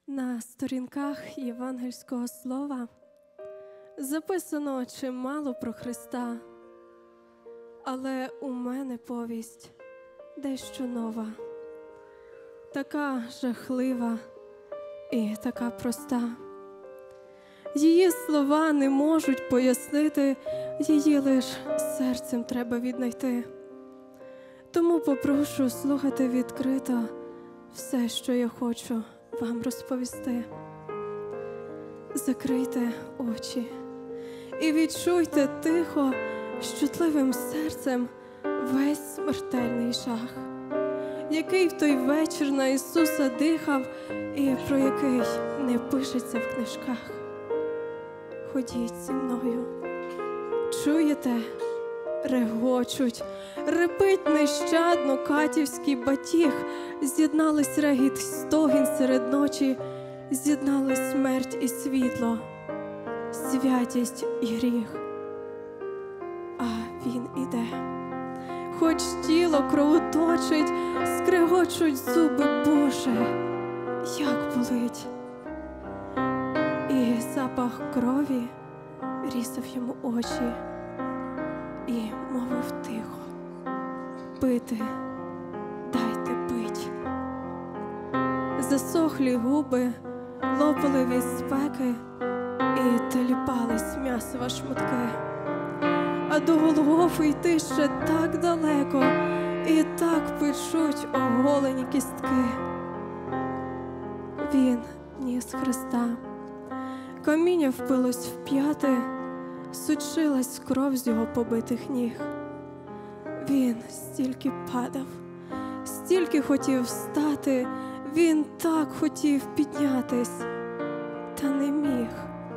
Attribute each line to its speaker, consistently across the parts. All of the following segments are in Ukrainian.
Speaker 1: На сторінках євангельського слова записано чимало про Христа, але у мене повість дещо нова, така жахлива і така проста. Її слова не можуть пояснити, її лиш серцем треба віднайти. Тому попрошу слухати відкрито все, що я хочу вам розповісти. Закрийте очі і відчуйте тихо, з чутливим серцем весь смертельний жах, який в той вечір на Ісуса дихав і про який не пишеться в книжках. Ходіть зі мною. Чуєте? Регочуть, репить нещадно катівський батіг, з'єднались регіт й стогін серед ночі, з'єднались смерть і світло, святість і гріх. А він іде. Хоч тіло кровоточить, скрегочуть зуби, Боже, як болить. І запах крові різав йому очі і мовив тихо: пити, дайте пить. Засохлі губи лопали від спеки і теліпались м'ясова шматки. А до Голгофи йти ще так далеко, і так печуть оголені кістки. Він ніс Христа, каміння впилось в п'яти, сучилась кров з його побитих ніг. Він стільки падав, стільки хотів встати, він так хотів піднятись, та не міг.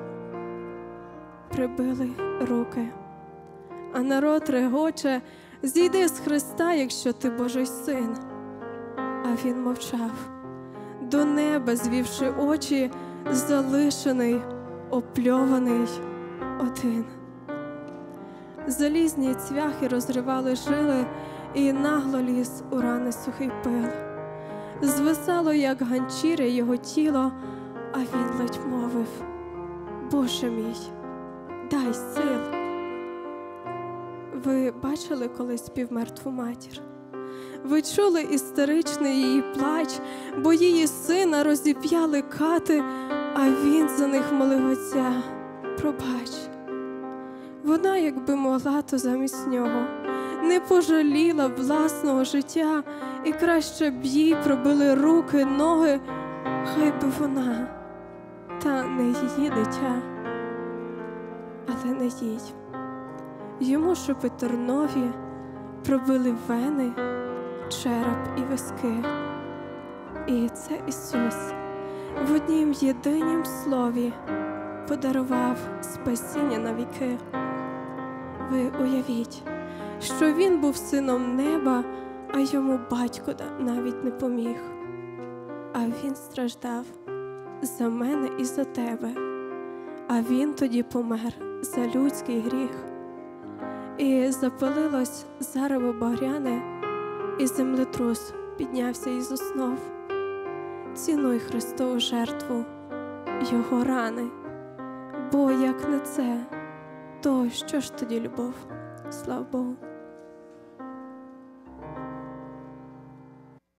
Speaker 1: Прибили руки, а народ регоче: зійди з Христа, якщо ти Божий син. А він мовчав, до неба звівши очі, залишений, опльований, один. Залізні цвяхи розривали жили, і нагло ліз у рани сухий пил. Звисало, як ганчір'я, його тіло, а він ледь мовив: Боже мій, дай сил. Ви бачили колись півмертву матір? Ви чули істеричний її плач, бо її сина розіп'яли кати, а він за них молив Отця: пробач. Вона, якби могла, то замість нього не пожаліла власного життя, і краще б їй пробили руки, ноги, хай би вона, та не її дитя. Але не їй. Йому шепетернові пробили вени, череп і виски. І це Ісус в однім єдинім слові подарував спасіння на віки. Ви уявіть, що він був сином неба, а йому батько навіть не поміг. А він страждав за мене і за тебе, а він тоді помер за людський гріх. І запалилось зарево багряне, і землетрус піднявся із основ. Цінуй Христову жертву, його рани, бо як не це, то що ж тоді любов? Слава Богу.